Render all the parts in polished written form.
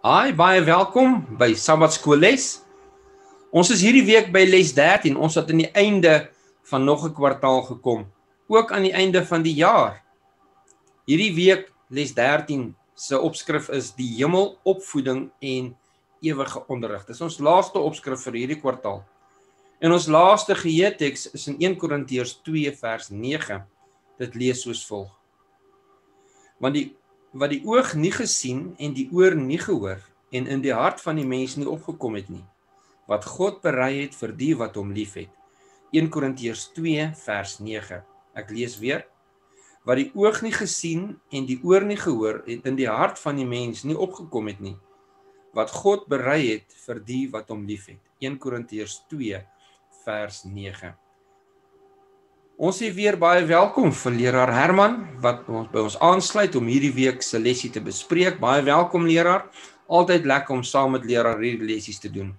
Hi, baie welkom by Sabbatskoolles. Ons is hierdie week by les 13. Ons het aan die einde van nog 'n kwartaal gekom, ook aan die einde van die jaar. Hierdie week les 13 se opskrif is die hemel, opvoeding en ewige onderrig. Dis ons laaste opskrif vir hierdie kwartaal. En ons laaste geheeteks is in 1 Korintiërs 2 vers 9. Dit lees soos volg: Want wat die oog nie gesien en die oor nie gehoor en in die hart van die mens nie opgekom het nie, wat God berei het vir die wat hom liefhet. 1 Korintiërs 2 vers 9. Ek lees weer: Wat die oog nie gesien en die oor nie gehoor en in die hart van die mens nie opgekom het nie, wat God berei het vir die wat hom liefhet. 1 Korintiërs 2 vers 9. Ons sê weer baie welkom vir leraar Herman, wat ons by ons aansluit om hierdie week se lesie te bespreek. Baie welkom leraar, altyd lekker om saam met leraar hierdie lesies te doen.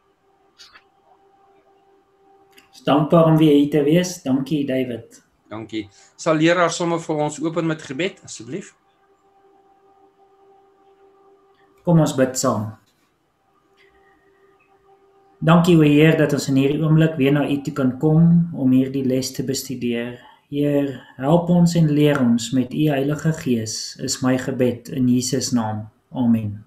Dankbaar om weer hier te wees. Dankie David. Dankie. Sal leraar sommer vir ons open met gebed, asseblief? Kom ons bid saam. Dankie o Heer dat ons in hierdie oomblik weer na U toe kan kom om hierdie les te bestudeer. Heer, help ons en leer ons met U Heilige Gees, is my gebed in Jesus naam. Amen.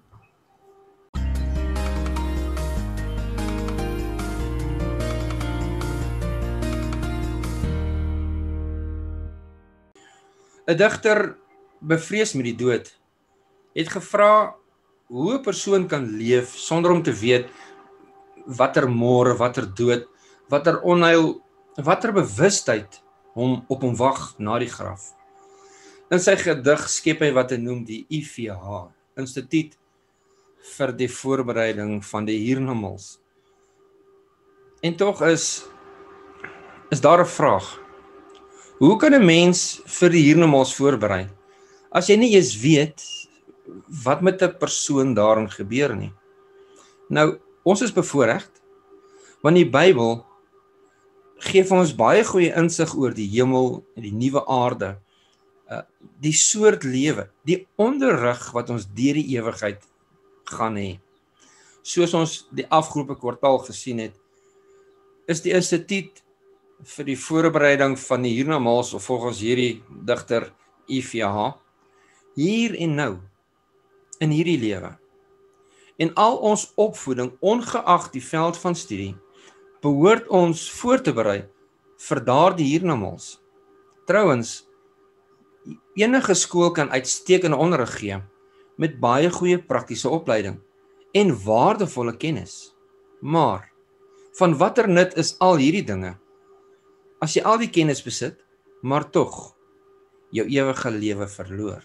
Een digter, bevrees met die dood, het gevra hoe 'n persoon kan leef sonder om te weet watter môre, watter dood, watter onheil, watter bewustheid op hom wag na die graf. In sy gedig skep hy wat hy noem die IVH, Instituut vir die Voorbereiding van die Hiernamaals. En tog is daar 'n vraag. Hoe kan 'n mens vir die hiernamaals voorberei, as jy nie eens weet wat met 'n persoon daarin gebeur nie? Nou, ons is bevoorreg, want die Bybel gee vir ons baie goeie insig oor die hemel en die nuwe aarde, die soort lewe, die onderrig wat ons deur die ewigheid gaan hê. Soos ons die afgelope kwartaal gesien het, is die instituut vir die voorbereiding van die hiernamaals, of volgens hierdie digter IVH, hier en nou, in hierdie lewe. En al ons opvoeding, ongeag die veld van studie, behoort ons voor te berei vir daardie hiernamaals. Trouwens, enige skool kan uitstekende onderrig gee, met baie goeie praktiese opleiding, en waardevolle kennis. Maar, van watter nut is al hierdie dinge, as jy al die kennis besit, maar tog jou ewige lewe verloor?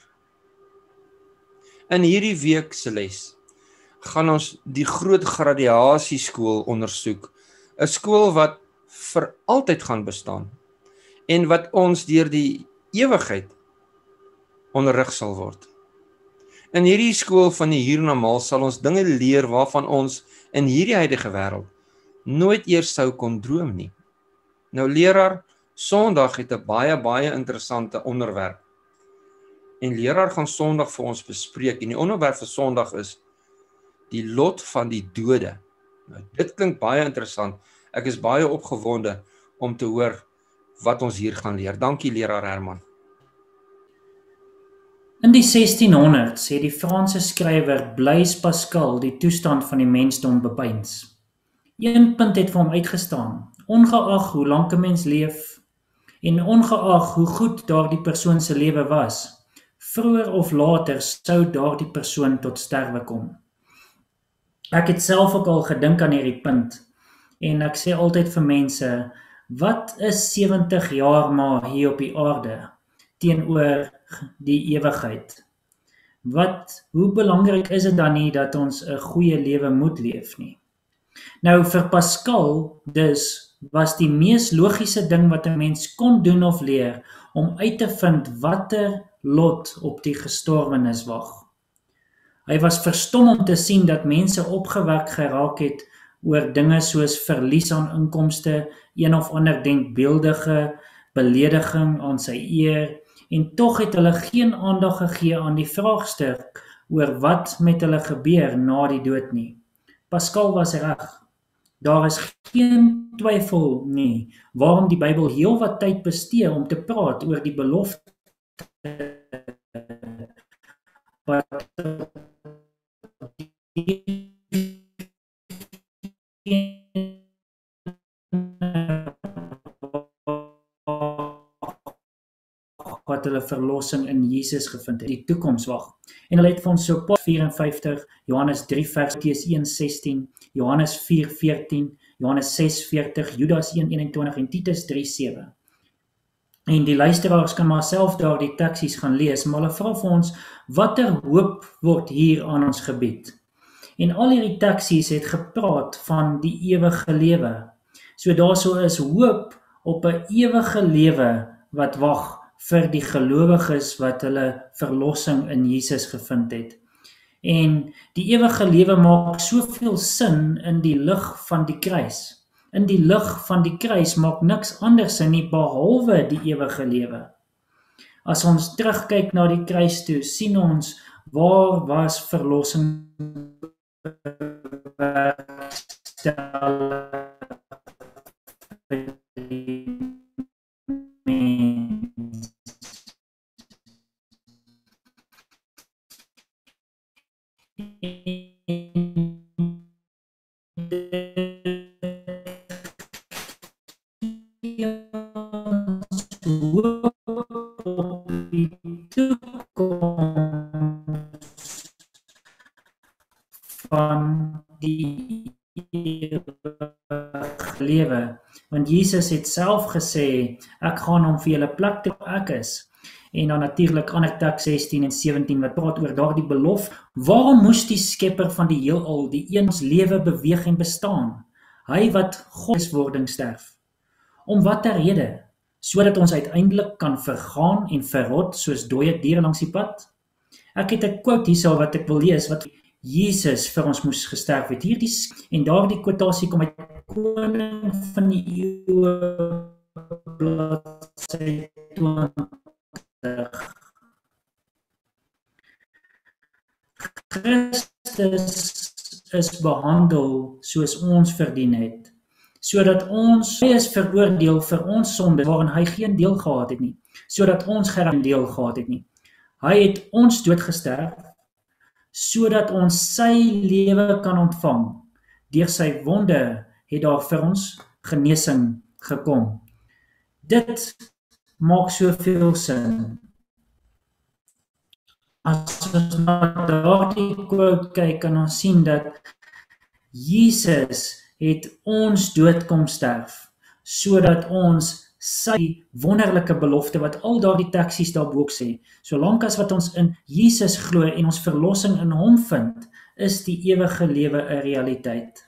In hierdie week se les gaan ons die groot gradiasieskool ondersoek, 'n skool wat vir altyd gaan bestaan en wat ons deur die ewigheid onderrig sal word. In hierdie skool van die hiernamaals sal ons dinge leer waarvan ons in hierdie huidige wêreld nooit eers sou kon droom nie. Nou leraar, Sondag het 'n baie interessante onderwerp. En leraar gaan Sondag vir ons bespreek. En die onderwerp vir Sondag is die lot van die dode. Nou, dit klink baie interessant. Ek is baie opgewonde om te hoor wat ons hier gaan leer. Dankie leraar Herman. In die 1600s het die Franse skrywer Blaise Pascal die toestand van die mensdom bepeins. Een punt het vir hom uitgestaan: ongeag hoe lank 'n mens leef en ongeag hoe goed daardie persoon se lewe was, vroeër of later sou daardie persoon tot sterwe kom. Ek het self ook al gedink aan hierdie punt en ek sê altyd vir mense, wat is 70 jaar maar hier op die aarde teenoor die ewigheid? Hoe belangrik is dit dan nie dat ons 'n goeie lewe moet leef nie? Nou vir Pascal dus was die mees logiese ding wat 'n mens kon doen of leer om uit te vind watter lot op die gestorwenes wag. Hy was verstom om te sien dat mense opgewek geraak het oor dinge soos verlies aan inkomste, een of ander denkbeeldige belediging aan sy eer, en tog het hulle geen aandag gegee aan die vraagstuk oor wat met hulle gebeur na die dood nie. Pascal was reg. Daar is geen twyfel nie waarom die Bybel heelwat tyd bestee om te praat oor die belofte wat wat hulle verlossing in Jesus gevind het, die toekoms wag. En hulle het vir ons so 54, Johannes 3 vers 1:16, Johannes 4:14, Johannes 6:40, Judas 1:21 en Titus 3:7. En die luisteraars kan maar self daar die teksies gaan lees, maar hulle vra vir ons, watter hoop word hier aan ons gebied? En al hierdie teksies het gepraat van die ewige lewe. So daarso is hoop op 'n ewige lewe wat wag vir die gelowiges wat hulle verlossing in Jesus gevind het. En die ewige lewe maak soveel sin in die lig van die kruis. In die lig van die kruis maak niks anders sin nie behalwe die ewige lewe. As ons terugkyk na die kruis toe, sien ons waar was verlossing van die lewe, want Jesus het self gesê, ek gaan om vir julle plek te ek is. En dan natuurlik ander teks 16 en 17 wat praat oor daardie belofte. Waarom moes die skepper van die heelal, die een ons lewe beweeg en bestaan? Hy wat godswording sterf. Om watter rede? Sodat ons uiteindelik kan vergaan en verrot soos dooie diere langs die pad? Ek het 'n quote hierso wat ek wil lees, wat Jesus vir ons moes gesterf het. En daardie quotasie kom uit Koning van die Eeue, bladsy 20. Christus is behandel soos ons verdien het, sodat ons is veroordeel vir ons sonde waarin hy geen deel gehad het nie, sodat ons geen deel gehad het nie. Hy het ons dood gesterf, sodat ons sy lewe kan ontvang. Deur sy wonde het daar vir ons genesing gekom. Dit maak soveel sin. As ons na daardie quote kyk, kan ons sien dat Jesus het ons dood kom sterf, sodat ons sy wonderlike belofte, wat al daardie teksies daarbo ook sê, solank as wat ons in Jesus glo en ons verlossing in hom vind, is die ewige lewe 'n realiteit.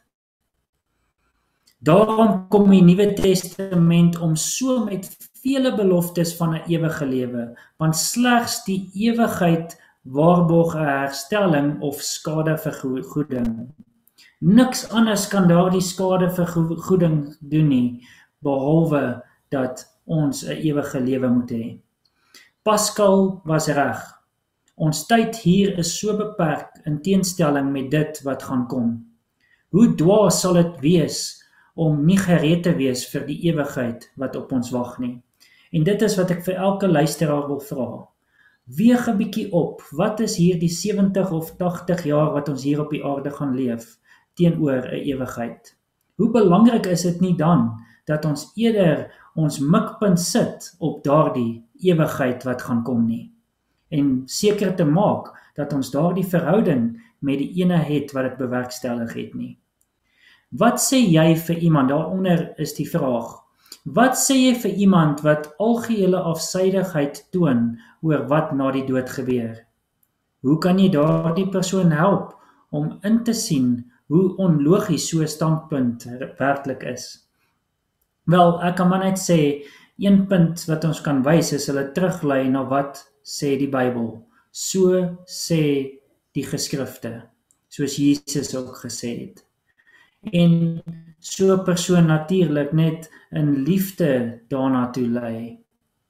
Daarom kom die Nuwe Testament om so met vele beloftes van 'n ewige lewe, want slegs die ewigheid waarborg 'n herstelling of skadevergoeding. Niks anders kan daardie skadevergoeding doen nie, behalwe dat ons 'n ewige lewe moet hê. Pascal was reg. Ons tyd hier is so beperk in teenstelling met dit wat gaan kom. Hoe dwaas sal dit wees om nie gereed te wees vir die ewigheid wat op ons wag nie. En dit is wat ek vir elke luisteraar wil vra. Weeg 'n bietjie op, wat is hier die 70 of 80 jaar wat ons hier op die aarde gaan leef, teenoor 'n ewigheid? Hoe belangrik is dit nie dan, dat ons eerder ons mikpunt sit op daardie ewigheid wat gaan kom nie, en seker te maak, dat ons daardie verhouding met die ene het wat dit bewerkstellig het nie. Wat sê jy vir iemand, daaronder is die vraag, wat sê jy vir iemand wat algehele afsydigheid toon oor wat na die dood gebeur? Hoe kan jy daardie persoon help om in te sien hoe onlogies so 'n standpunt werklik is? Wel, ek kan maar net sê, een punt wat ons kan wys is hulle teruglei na wat sê die Bybel. So sê die geskrifte, soos Jesus ook gesê het. En so 'n persoon natuurlik net in liefde daarna toe lei.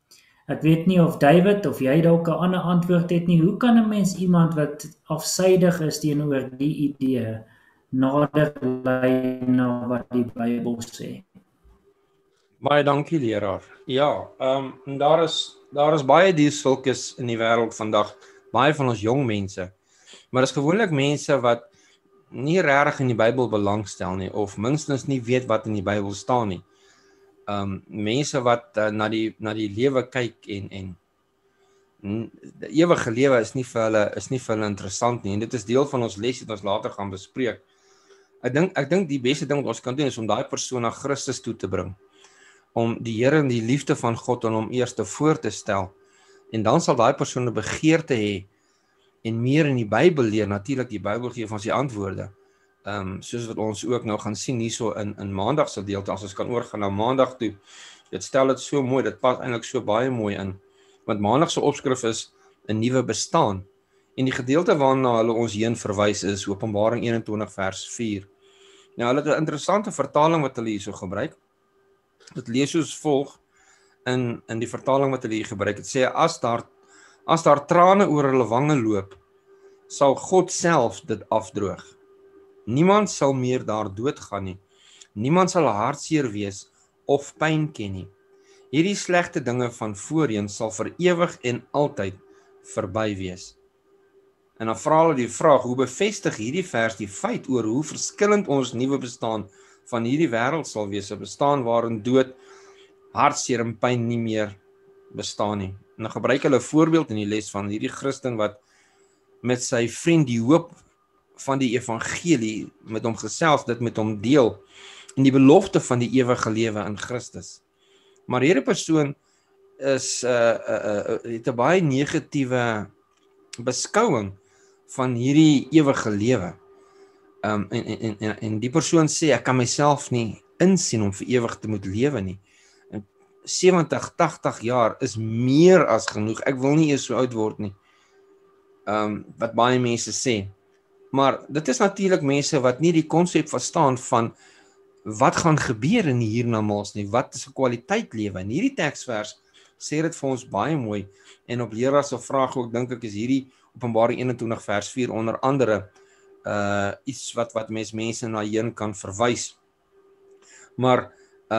Ek weet nie of David of jy dalk 'n ander antwoord het nie. Hoe kan 'n mens iemand wat afsydig is teenoor die idee nader lei na wat die Bybel sê? Baie dankie leraar. Ja, daar is baie diesulkes in die wêreld vandag, baie van ons jong mense. Maar dis gewoonlik mense wat nie regtig in die Bybel belangstel nie of minstens nie weet wat in die Bybel staan nie. Mense wat na die lewe kyk en die ewige lewe is nie vir hulle interessant nie en dit is deel van ons les wat ons later gaan bespreek. Ek dink die beste ding wat ons kan doen is om daai persoon na Christus toe te bring. Om die Here en die liefde van God aan hom eers voor te stel. En dan sal daai persoon 'n begeerte hê en meer in die Bybel leer. Natuurlik die Bybel gee van sy antwoorde. Soos wat ons ook nou gaan sien hierso in maandag se gedeelte as ons kan oorgaan na maandag toe. Dit stel dit so mooi, dit pas eintlik so baie mooi in. Want maandag se opskrif is 'n nuwe bestaan. En die gedeelte waarna hulle ons heen verwys is Openbaring 21 vers 4. Nou hulle het 'n interessante vertaling wat hulle hierso gebruik. Dit lees soos volg in die vertaling wat hulle hier gebruik. Dit sê as daar trane oor hulle wange loop, sal God self dit afdroog. Niemand sal meer daar doodgaan nie. Niemand sal hartseer wees of pyn ken nie. Hierdie slegte dinge van voorheen sal vir ewig en altyd verby wees. En dan vra hulle die vraag, hoe bevestig hierdie vers die feit oor hoe verskillend ons nuwe bestaan van hierdie wêreld sal wees, 'n bestaan waarin dood, hartseer en pyn nie meer bestaan nie. En dan gebruik hulle 'n voorbeeld in die les van hierdie Christen wat met sy vriend die hoop van die evangelie met hom gesels, dit met hom deel, en die belofte van die ewige lewe in Christus. Maar hierdie persoon het 'n baie negatiewe beskouing van hierdie ewige lewe. En die persoon sê, ek kan myself nie insien om vir ewig te moet lewe nie. 70, 80 jaar is meer as genoeg. Ek wil nie eers so oud word nie. Wat baie mense sê. Maar dit is natuurlik mense wat nie die konsep verstaan van wat gaan gebeur in die hiernamaals nie. Wat is 'n kwaliteit lewe? En hierdie teksvers sê dit vir ons baie mooi. En op leraar se vraag ook dink ek is hierdie Openbaring 21 vers 4 onder andere iets wat mense na heen kan verwys. Maar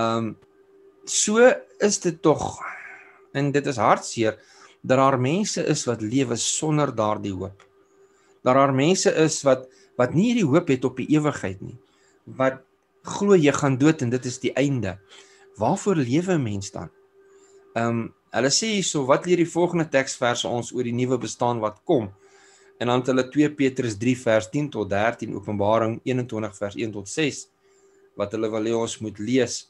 so is dit tog, en dit is hartseer, dat daar mense is wat lewe sonder daardie hoop. Dat daar mense is wat nie die hoop het op die ewigheid nie. Wat glo jy gaan dood en dit is die einde. Waarvoor lewe 'n mens dan? Hulle sê hierso, wat leer die volgende teksverse ons oor die nuwe bestaan wat kom? En dan het hulle 2 Petrus 3 vers 10 tot 13, Openbaring 21 vers 1 tot 6, wat hulle wil hê ons moet lees.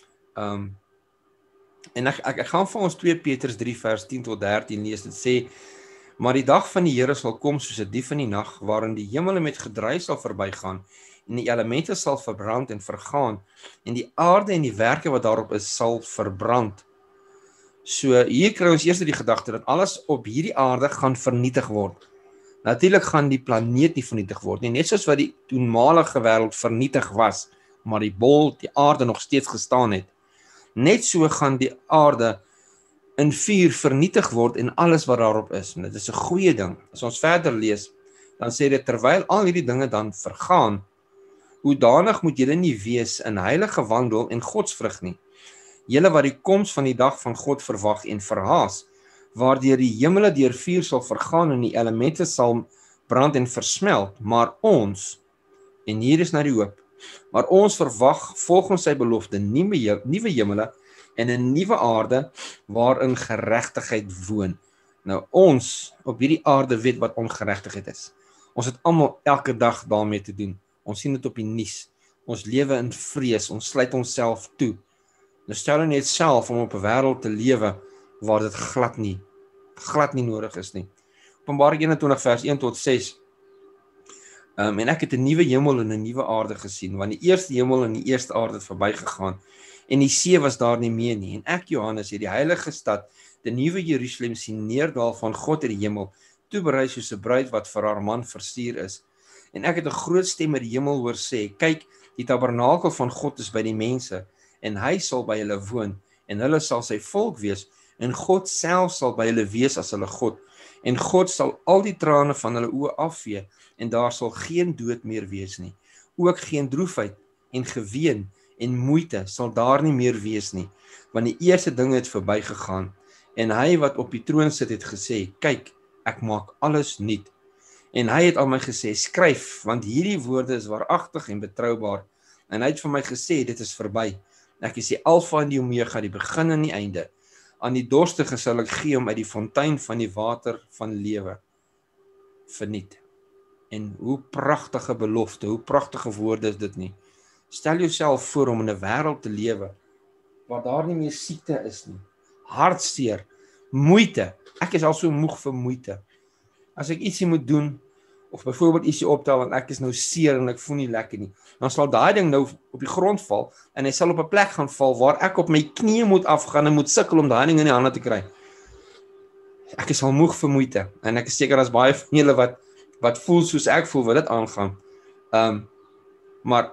En ek gaan vir ons 2 Petrus 3 vers 10 tot 13 lees. Dit sê, maar die dag van die Here sal kom soos 'n dief in die nag, waarin die hemele met gedruis sal verbygaan, en die elemente sal verbrand en vergaan, en die aarde en die werke wat daarop is, sal verbrand. So hier kry ons eers die gedagte dat alles op hierdie aarde gaan vernietig word. Natuurlik gaan die planeet nie vernietig word nie, net soos wat die toenmalige wêreld vernietig was, maar die aarde nog steeds gestaan het. Net so gaan die aarde in vuur vernietig word en alles wat daarop is. En dit is 'n goeie ding. As ons verder lees, dan sê dit, terwyl al hierdie dinge dan vergaan, hoedanig moet julle nie wees in heilige wandel en godsvrug nie. Julle wat die koms van die dag van God verwag en verhaas, waardeur die hemele deur vuur sal vergaan en die elemente sal brand en versmelt, maar ons, en hier is na die hoop, maar ons verwag volgens sy belofte nuwe hemele en 'n nuwe aarde waarin geregtigheid woon. Nou ons op hierdie aarde weet wat ongeregtigheid is. Ons het almal elke dag daarmee te doen. Ons sien dit op die nuus. Ons lewe in vrees, ons sluit onsself toe. Nou stel net self om op 'n wêreld te lewe waar dit glad nie nodig is nie. Openbaring 21 vers 1 tot 6. En ek het 'n nuwe hemel en 'n nuwe aarde gesien, want die eerste hemel en die eerste aarde het verbygegaan en die see was daar nie meer nie. En ek, Johannes, het die heilige stad, die nuwe Jerusalem sien neerdal van God uit die hemel, toeberei soos 'n bruid wat vir haar man versier is. En ek het 'n groot stem uit die hemel hoor sê, kyk, die tabernakel van God is by die mense, en hy sal by hulle woon, en hulle sal sy volk wees, En God self sal by hulle wees as hulle God. En God sal al die trane van hulle oë afvee, en daar sal geen dood meer wees nie. Ook geen droefheid en geween en moeite sal daar nie meer wees nie, want die eerste dinge het verbygegaan. En hy wat op die troon sit het gesê, kyk, ek maak alles nuut. En hy het aan my gesê, skryf, want hierdie woorde is waaragtig en betroubaar. En hy het vir my gesê, dit is verby. Ek is die Alfa en die Omega, die begin en die einde. Aan die dorstige sal ek gee om uit die fontein van die water van lewe verniet. En hoe pragtige belofte, hoe pragtige woorde is dit nie. Stel jouself voor om in 'n wêreld te lewe waar daar nie meer siekte is nie, hartseer, moeite. Ek is al so moeg vir moeite. As ek ietsie moet doen, of byvoorbeeld ietsie optel, want ek is nou seer en ek voel nie lekker nie, dan sal daai ding nou op die grond val, en hy sal op 'n plek gaan val, waar ek op my knieë moet afgaan, en moet sukkel om daai ding in die hande te kry. Ek is al moeg vir moeite, en ek is seker as baie van julle wat voel soos ek voel, wat dit aangaan. Maar,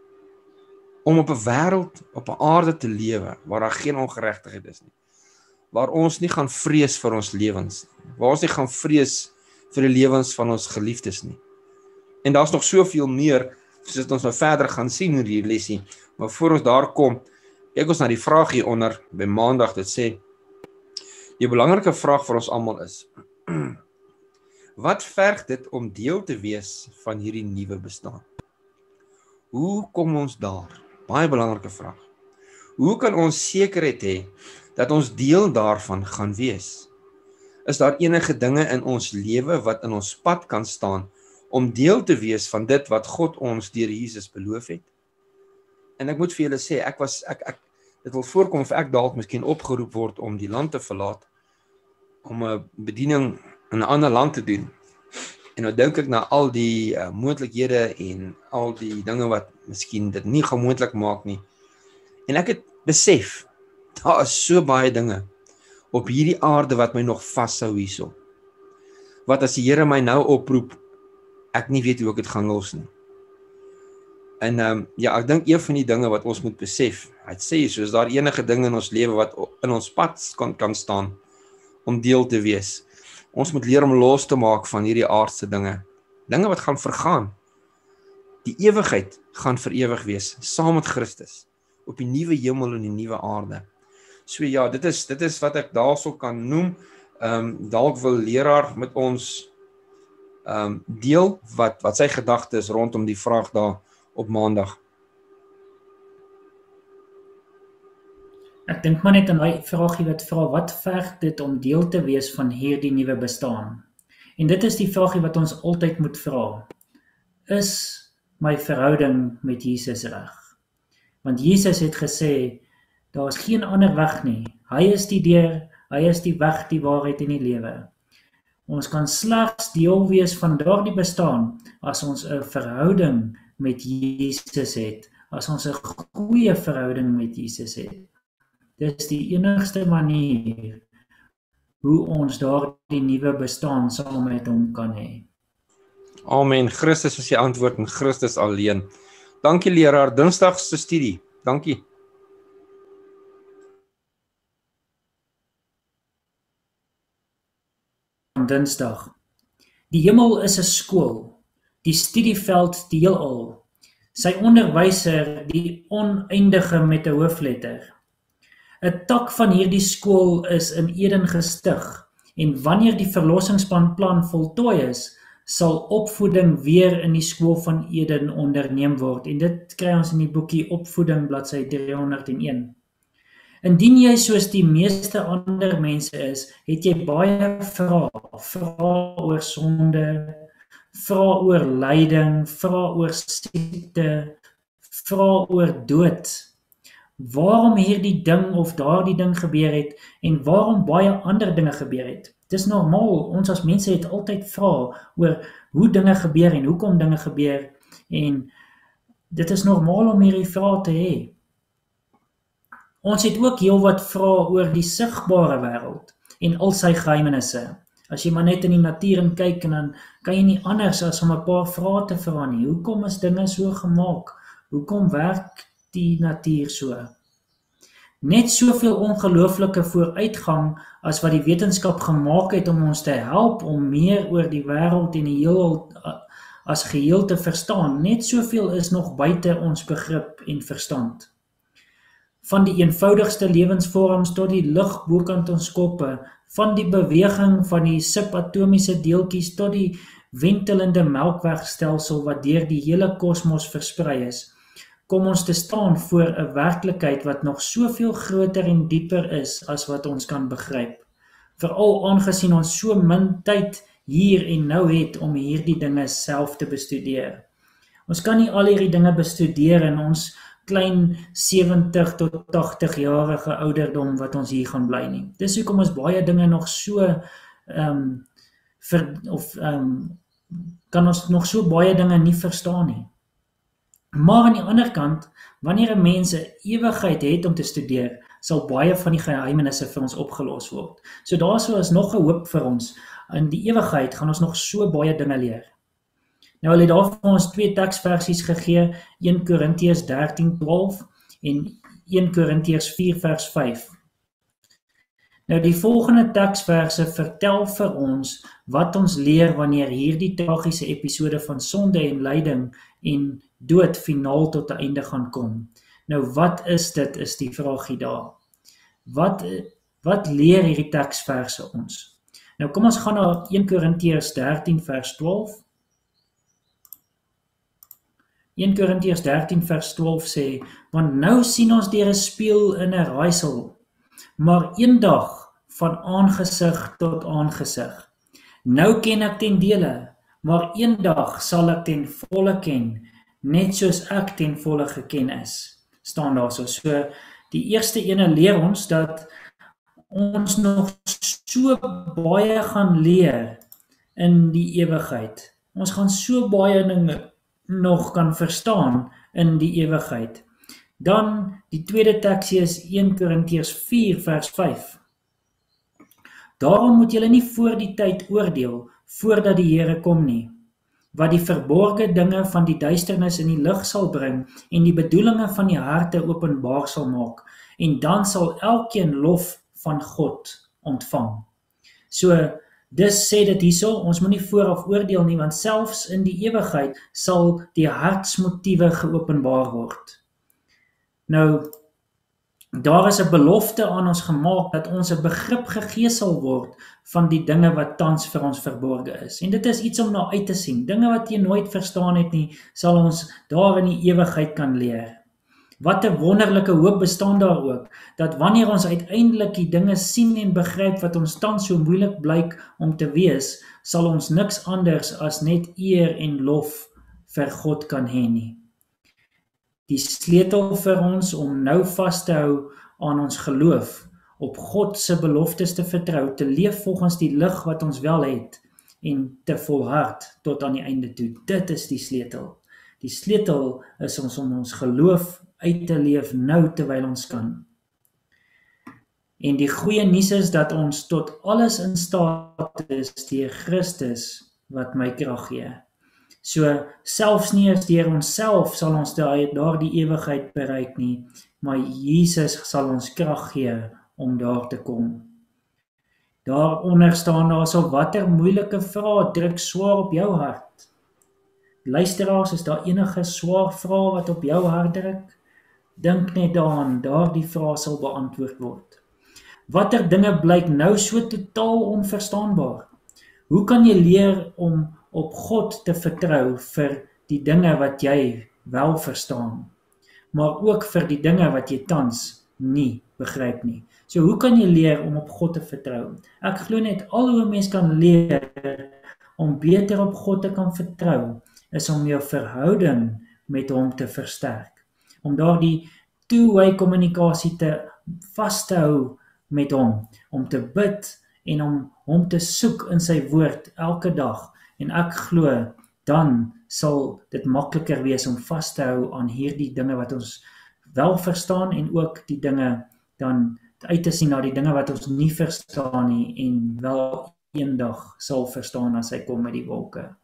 om op 'n wêreld, op 'n aarde te lewe, waar daar geen ongeregtigheid is nie, waar ons nie gaan vrees vir ons lewens, waar ons nie gaan vrees vir die lewens van ons geliefdes nie. En daar's nog soveel meer, soos ons nou verder gaan sien in hierdie lesie, maar voor ons daar kom, kyk ons na die vraag hieronder, by Maandag, dit sê, die belangrike vraag vir ons almal is, wat verg dit om deel te wees van hierdie nuwe bestaan? Hoe kom ons daar? Baie belangrike vraag. Hoe kan ons sekerheid hê dat ons deel daarvan gaan wees? Is daar enige dinge in ons lewe wat in ons pad kan staan om deel te wees van dit wat God ons deur Jesus beloof het? En ek moet vir julle sê, dit wil voorkom of ek dalk miskien opgeroep word om die land te verlaat, om 'n bediening in 'n ander land te doen. En nou dink ek na al die moontlikhede en al die dinge wat miskien dit nie gemoontlik maak nie. En ek het besef, daar is so baie dinge op hierdie aarde wat my nog vashou hierso. Wat as die Here my nou oproep, ek nie weet hoe ek dit gaan los nie. En ek dink een van die dinge wat ons moet besef, hy sê, soos daar enige dinge in ons lewe wat in ons pad kan staan, om deel te wees. Ons moet leer om los te maak van hierdie aardse dinge. Dinge wat gaan vergaan. Die ewigheid gaan vir ewig wees, saam met Christus, op die nuwe hemel en die nuwe aarde. So ja, dit is wat ek daarso kan noem. Dalk wil leraar met ons deel wat sy gedagte is rondom die vraag daar op Maandag. Ek dink maar net aan die vraagie wat vra, wat verg dit om deel te wees van hierdie nuwe bestaan? En dit is die vraagie wat ons altyd moet vra. Is my verhouding met Jesus reg? Want Jesus het gesê, daar is geen ander weg nie. Hy is die deur, hy is die weg, die waarheid en die lewe. Ons kan slegs deel wees van daardie bestaan as ons 'n verhouding met Jesus het, as ons 'n goeie verhouding met Jesus het. Dit is die enigste manier hoe ons daardie nuwe bestaan saam met hom kan hê. Amen. Christus is die antwoord en Christus alleen. Dankie leraar, Dinsdag se studie. Dankie. Dinsdag. Die hemel is 'n skool, die studieveld die heelal, sy onderwyser die oneindige met 'n hoofletter. 'n Tak van hierdie skool is in Eden gestig, en wanneer die verlossingsplan voltooi is, sal opvoeding weer in die skool van Eden onderneem word. En dit kry ons in die boekie Opvoeding, bladsy 301. Indien jy soos die meeste ander mense is, het jy baie vrae. Vrae oor sonde, vrae oor lyding, vrae oor siekte, vrae oor dood. Waarom hierdie ding of daardie ding gebeur het, en waarom baie ander dinge gebeur het. Dit is normaal, ons as mense het altyd vrae oor hoe dinge gebeur en hoekom dinge gebeur, en dit is normaal om hierdie vrae te hê. Ons het ook heelwat vrae oor die sigbare wêreld en al sy geheimenisse. As jy maar net in die natuur en kyk, en dan kan jy nie anders as om 'n paar vrae te vra nie. Hoekom is dinge so gemaak? Hoekom werk die natuur so? net soveel ongelooflike vooruitgang as wat die wetenskap gemaak het om ons te help om meer oor die wêreld en die heelal as geheel te verstaan, net soveel is nog buite ons begrip en verstand. Van die eenvoudigste lewensvorms tot die lig bokant ons koppe, van die beweging van die subatomiese deeltjies tot die wentelende melkwegstelsel wat deur die hele kosmos versprei is, kom ons te staan voor 'n werklikheid wat nog soveel groter en dieper is as wat ons kan begryp. Veral aangesien ons so min tyd hier en nou het om hierdie dinge self te bestudeer. Ons kan nie al hierdie dinge bestudeer in ons klein 70 tot 80-jarige ouderdom wat ons hier gaan bly nie. Dis hoekom ons baie dinge nog so kan ons nog so baie dinge nie verstaan nie. Maar aan die ander kant, wanneer 'n mens 'n ewigheid het om te studeer, sal baie van die geheimenisse vir ons opgelos word. So daarso is nog 'n hoop vir ons. In die ewigheid gaan ons nog so baie dinge leer. Nou hulle het daar vir ons 2 teksversies gegee, 1 Korintiërs 13:12 en 1 Korintiërs 4 vers 5. Nou die volgende teksverse vertel vir ons wat ons leer wanneer hierdie tragiese episode van sonde en lyding en dood finaal tot 'n einde gaan kom. Nou wat is dit, is die vraagie daar. Wat leer hierdie teksverse ons? Nou kom ons gaan na 1 Korintiërs 13 vers 12. 1 Korintiërs 13 vers 12 sê, want nou sien ons deur 'n spieël in 'n raaisel, maar eendag van aangesig tot aangesig. Nou ken ek ten dele, maar eendag sal ek ten volle ken, net soos ek ten volle geken is. Staan daar so. So die eerste ene leer ons dat ons nog so baie gaan leer in die ewigheid. Ons gaan so baie dinge nog kan verstaan in die ewigheid. Dan die tweede teksie is 1 Korintiërs 4 vers 5. Daarom moet julle nie voor die tyd oordeel, voordat die Here kom nie, wat die verborgde dinge van die duisternis in die lig sal bring en die bedoelinge van die harte openbaar sal maak, en dan sal elkeen lof van God ontvang. So, dis sê dit hierso, ons moet nie vooraf oordeel nie, want selfs in die ewigheid sal die hartsmotiewe geopenbaar word. Nou, daar is 'n belofte aan ons gemaak dat ons 'n begrip gegee sal word van die dinge wat tans vir ons verborge is. En dit is iets om na uit te sien. Dinge wat jy nooit verstaan het nie, sal ons daar in die ewigheid kan leer. Wat 'n wonderlike hoop bestaan daar ook, dat wanneer ons uiteindelik die dinge sien en begryp wat ons tans so moeilik blyk om te wees, sal ons niks anders as net eer en lof vir God kan hê nie. Die sleutel vir ons om nou vas te hou aan ons geloof, op God se beloftes te vertrou, te leef volgens die lig wat ons wel het, en te volhard tot aan die einde toe. Dit is die sleutel. Die sleutel is ons om ons geloof uit te leef nou terwyl ons kan. En die goeie nuus is dat ons tot alles in staat is deur Christus wat my krag gee. So selfs nie as deur onsself sal ons daardie ewigheid bereik nie, maar Jesus sal ons krag gee om daar te kom. Daaronder staan daar so watter moeilike vrae druk swaar op jou hart. Luisteraars, is daar enige swaar vrae wat op jou hart druk? Dink net daaraan, daardie vrae sal beantwoord word. Watter dinge blyk nou so totaal onverstaanbaar? Hoe kan jy leer om op God te vertrou vir die dinge wat jy wel verstaan, maar ook vir die dinge wat jy tans nie begryp nie? So hoe kan jy leer om op God te vertrou? Ek glo net al hoe 'n mens kan leer om beter op God te kan vertrou, is om jou verhouding met hom te versterk. Om daardie two-way kommunikasie te vas te hou met hom, om te bid en om hom te soek in sy woord elke dag. En ek glo, dan sal dit makliker wees om vas te hou aan hierdie dinge wat ons wel verstaan en ook die dinge dan uit te sien na die dinge wat ons nie verstaan nie en wel eendag sal verstaan as hy kom met die wolke.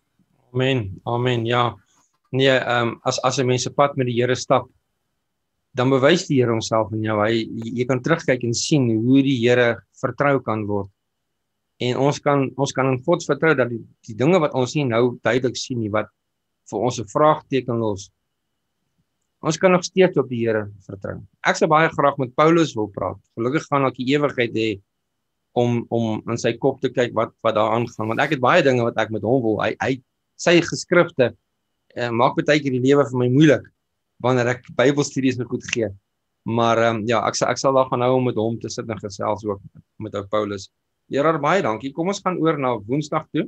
Amen, amen, ja. Nee, as 'n mens se pad met die Here stap, dan bewys die Here homself in jou. Jy kan terugkyk en sien hoe die Here vertrou kan word. En ons kan in God vertrou dat die dinge wat ons nie nou duidelik sien nie, wat vir ons 'n vraagteken los, ons kan nog steeds op die Here vertrou. Ek sou baie graag met Paulus wil praat. Gelukkig gaan ek die ewigheid hê om in sy kop te kyk wat daar aangaan, want ek het baie dinge wat ek met hom wil. Sy geskrifte maak baie keer die lewe vir my moeilik wanneer ek Bybelstudies nou goed gee. Maar ek sal daarvan hou om met hom te sit en gesels ook met ou Paulus. Here, baie dankie. Kom ons gaan oor na Woensdag toe.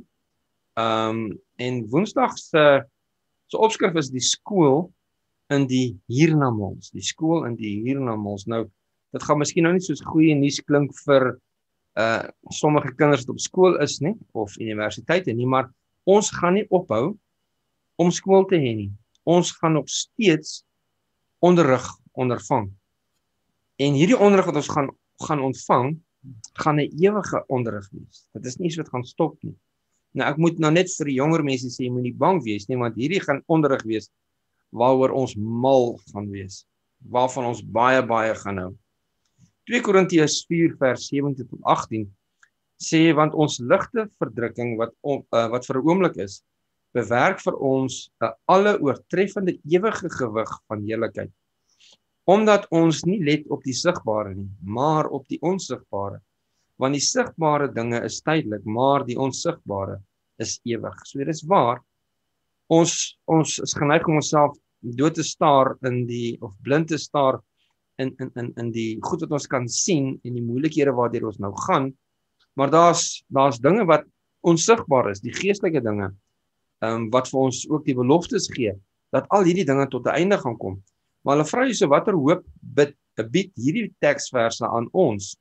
En Woensdag se opskrif is die skool in die hiernamaals. Die skool in die hiernamaals. Nou, dit gaan miskien nou nie soos goeie nuus klink vir sommige kinders wat op skool is nie, of universiteite nie, maar ons gaan nie ophou om skool te hê nie. Ons gaan nog steeds onderrig ondervang. En hierdie onderrig wat ons gaan ontvang, gaan 'n ewige onderrig wees. Dit is nie iets wat gaan stop nie. Nou ek moet nou net vir die jonger mense sê, jy moet nie bang wees nie, want hierdie gaan onderrig wees waaroor ons mal gaan wees, waarvan ons baie gaan hou. 2 Korintiërs 4 vers 17 tot 18 sê, want ons ligte verdrukking wat vir 'n oomblik is, bewerk vir ons 'n alle oortreffende ewige gewig van heerlikheid. Omdat ons nie let op die sigbare nie, maar op die onsigbare. Want die sigbare dinge is tydelik, maar die onsigbare is ewig. So dit is waar, ons is geneig om onsself dood te staar of blind te staar in die goed wat ons kan sien en die moeilikhede waardeur ons nou gaan, maar daar's dinge wat onsigbaar is, die geestelike dinge, wat vir ons ook die beloftes gee, dat al hierdie dinge tot 'n einde gaan kom. Maar hulle vra hierso, watter hoop bied hierdie teksverse aan ons?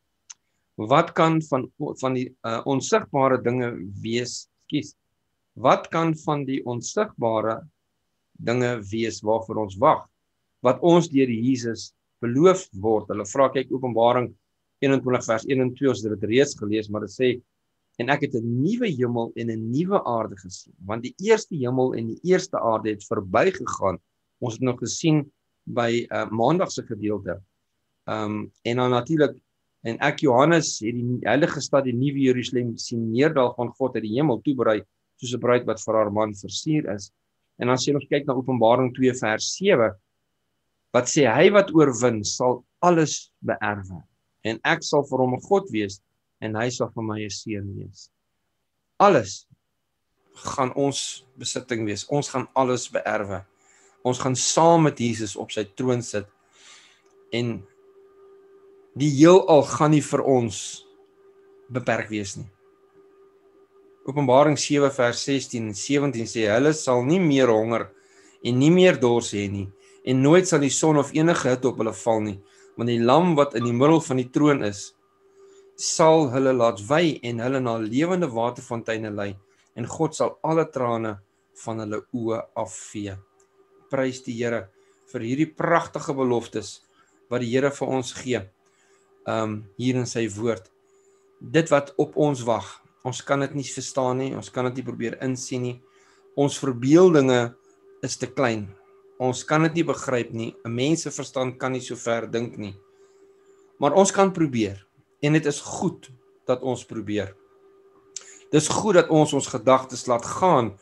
Wat kan van die onsigbare dinge wees? Wat kan van die onsigbare dinge wees waarvoor ons wag? Wat ons deur Jesus beloof word. Hulle vra, kyk Openbaring 21 vers 1 en 2, ons het dit reeds gelees, maar dit sê, en ek het 'n nuwe hemel en 'n nuwe aarde gesien, want die eerste hemel en die eerste aarde het verbygegaan. Ons het nog gesien by maandag se gedeelte. En dan natuurlik, en ek Johannes het die heilige stad, die nuwe Jerusalem sien neerdal van God uit die hemel toeberei, soos 'n bruid wat vir haar man versier is. En dan sê ons, kyk na Openbaring 2 vers 7, wat sê, hy wat oorwin sal alles beerwe, en ek sal vir hom 'n God wees, en hy sal vir my 'n seun wees. Alles gaan ons besitting wees, ons gaan alles beerwe. Ons gaan saam met Jesus op sy troon sit, en die heelal gaan nie vir ons beperk wees nie. Openbaring 7 vers 16 en 17 sê, hulle sal nie meer honger en nie meer dors hê nie, en nooit sal die son of enige hitte op hulle val nie, want die lam wat in die middel van die troon is, sal hulle laat wy en hulle na lewende waterfonteine lei, en God sal alle trane van hulle oë afvee. Prys die Here vir hierdie pragtige beloftes wat die Here vir ons gee, hier in sy woord. Dit wat op ons wag, ons kan dit nie verstaan nie, ons kan dit nie probeer insien nie, ons verbeeldinge is te klein, ons kan dit nie begryp nie, 'n mens se verstand kan nie so ver dink nie, maar ons kan probeer, en dit is goed dat ons probeer. Dit is goed dat ons gedagtes laat gaan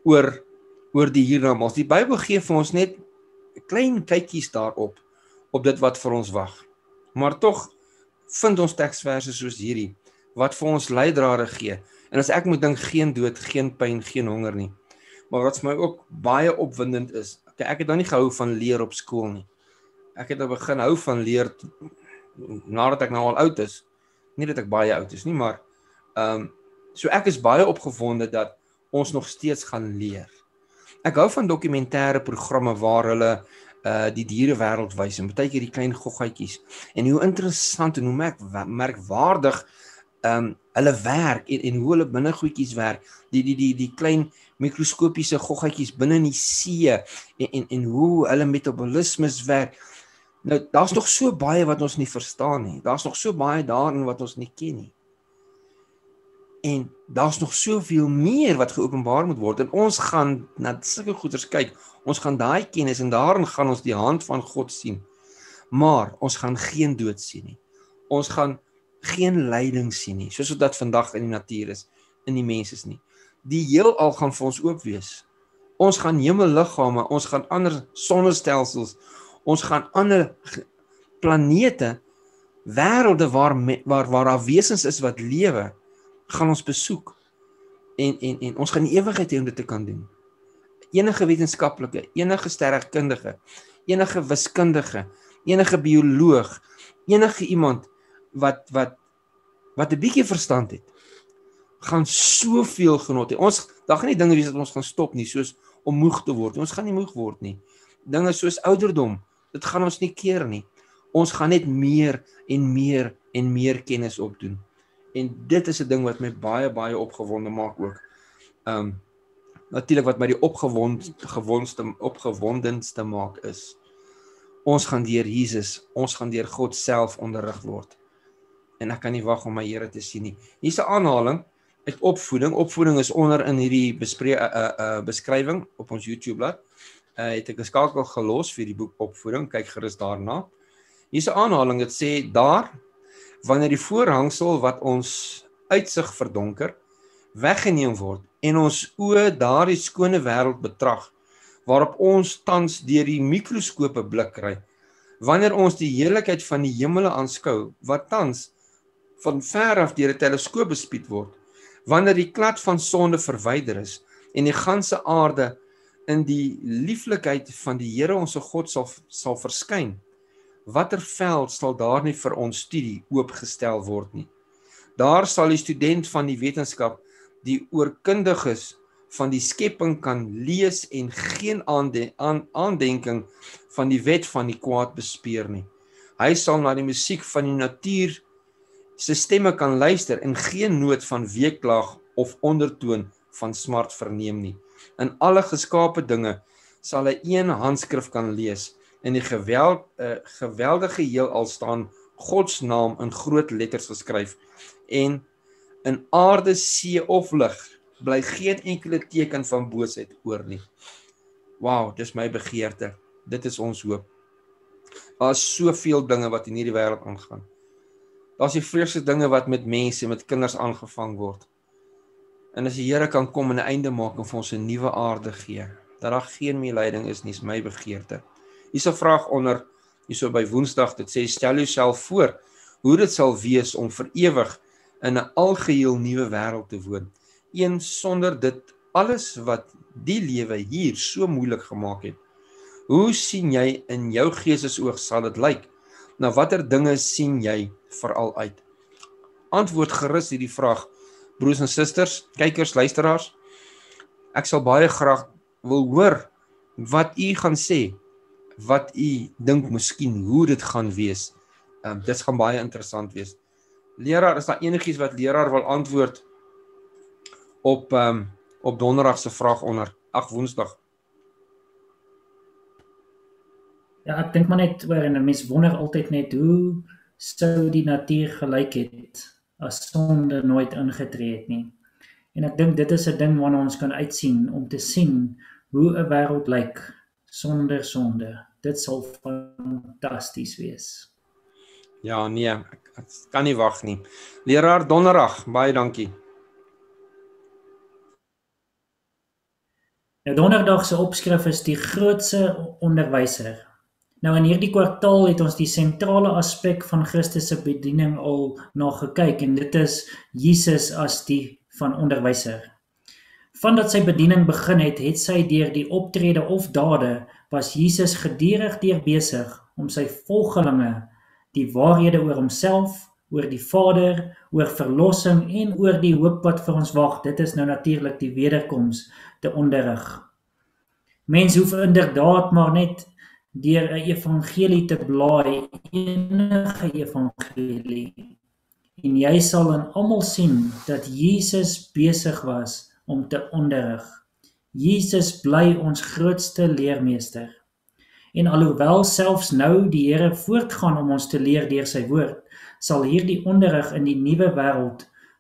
oor die hiernamaals. Die Bybel gee vir ons net klein kykies daarop, op dit wat vir ons wag. Maar tog vind ons teksverse soos hierdie, wat vir ons leidrade gee. En as ek moet dink, geen dood, geen pyn, geen honger nie. Maar wat vir my ook baie opwindend is, ek het nou nie gehou van leer op skool nie. Ek het nou begin hou van leer, nadat ek nou al oud is. Nie dat ek baie oud is nie, maar so ek is baie opgewonde dat ons nog steeds gaan leer. Ek hou van dokumentêre programme waar hulle die dierewêreld wys, en baie keer die klein goggetjies, en hoe interessant en hoe merkwaardig hulle werk, en hoe hulle binnegoedjies werk, die klein mikroskopiese goggetjies binne in die see, en hoe hulle metabolismes werk. Nou, daar's nog so baie wat ons nie verstaan nie, daar's nog so baie daarin wat ons nie ken nie. En daar's nog soveel meer wat geopenbaar moet word en ons gaan na sulke goeders kyk. Ons gaan daai kennis en daarin gaan ons die hand van God sien. Maar ons gaan geen dood sien nie. Ons gaan geen lyding sien nie, soos wat vandag in die natuur is, in die mens is nie. Die heelal gaan vir ons oop wees. Ons gaan hemelliggame, ons gaan ander sonnestelsels, ons gaan ander planete, wêrelde waar daar wesens is wat lewe, gaan ons besoek. En ons gaan die ewigheid hê om dit te kan doen. Enige wetenskaplike, enige sterrekundige, enige wiskundige, enige bioloog, enige iemand wat 'n bietjie verstand het, gaan soveel genot hê. Daar gaan nie dinge wees dat ons gaan stop nie, soos om moeg te word. Ons gaan nie moeg word nie. Dinge soos ouderdom, dit gaan ons nie keer nie. Ons gaan net meer en meer en meer kennis opdoen. En dit is 'n ding wat my baie, baie opgewonde maak ook. Natuurlik wat my die opgewondenste maak is, ons gaan deur Jesus, ons gaan deur God self onderrig word. En ek kan nie wag om my Here te sien nie. Hier's 'n aanhaling uit opvoeding. Opvoeding is onder in hierdie beskrywing op ons YouTube-blad. Het ek 'n skakel gelos vir die boek Opvoeding, kyk gerus daarna. Hier's 'n aanhaling, dit sê daar, wanneer die voorhangsel wat ons uitsig verdonker, weggeneem word en ons oë daardie skone wêreld betrag, waarop ons tans deur die mikroskope blik kry, wanneer ons die heerlikheid van die hemele aanskou, wat tans van ver af deur 'n teleskoop bespied word, wanneer die klad van sonde verwyder is en die ganse aarde in die lieflikheid van die Here ons God sal verskyn, watter veld sal daar nie vir ons studie oopgestel word nie. Daar sal die student van die wetenskap, die oorkundiges van die skepping kan lees en geen aandenking van die wet van die kwaad bespeer nie. Hy sal na die musiek van die natuur se stemme kan luister en geen noot van weeklaag of ondertoon van smart verneem nie. In alle geskape dinge sal hy een handskrif kan lees. In die geweldige heelal staan Gods naam in groot letters geskryf en in aarde, see of lug bly geen enkele teken van boosheid oor nie. Wow, dis my begeerte. Dit is ons hoop. Daar is soveel dinge wat in hierdie wêreld aangaan. Daar's die vreeslike dinge wat met mense, met kinders aangevang word. En as die Here kan kom en 'n einde maak en vir ons 'n nuwe aarde gee, dat daar geen meer lyding is nie, is my begeerte. Hier's 'n vraag onder, hierso by Woensdag, dit sê, stel jouself voor hoe dit sal wees om vir ewig in 'n algeheel nuwe wêreld te woon. Een sonder dit alles wat die lewe hier so moeilik gemaak het. Hoe sien jy in jou geestesoog sal dit lyk? Na watter dinge sien jy veral uit? Antwoord gerus hierdie vraag, broers en susters, kykers, luisteraars. Ek sal baie graag wil hoor wat u gaan sê, wat u dink miskien hoe dit gaan wees. Dit gaan baie interessant wees. Leraar, is daar enigiets wat leraar wil antwoord op donderdag se vraag onder, Woensdag? Ja, ek dink maar net oor en 'n mens wonder altyd net hoe sou die natuur gelyk het as sonde nooit ingetree het nie. En ek dink dit is 'n ding waarna ons kan uitsien om te sien hoe 'n wêreld lyk sonder sonde. Dit sal fantasties wees. Ja, nee, ek kan nie wag nie. Leraar, donderdag, baie dankie. Nou, donderdag se opskrif is die grootste onderwyser. Nou, in hierdie kwartaal het ons die sentrale aspek van Christus se bediening al na gekyk en dit is Jesus as die van onderwyser. Vandat sy bediening begin het sy deur die optrede of dade was Jesus gedurig deur besig om sy volgelinge die waarhede oor homself, oor die Vader, oor verlossing en oor die hoop wat vir ons wag. Dit is nou natuurlik die wederkoms te onderrig. Mens hoef inderdaad maar net deur 'n evangelie te blaai, enige evangelie. En jy sal in almal sien dat Jesus besig was om te onderrig. Jesus bly ons grootste leermeester. En alhoewel selfs nou die Here voortgaan om ons te leer deur sy woord, sal hierdie onderrig in die nuwe wêreld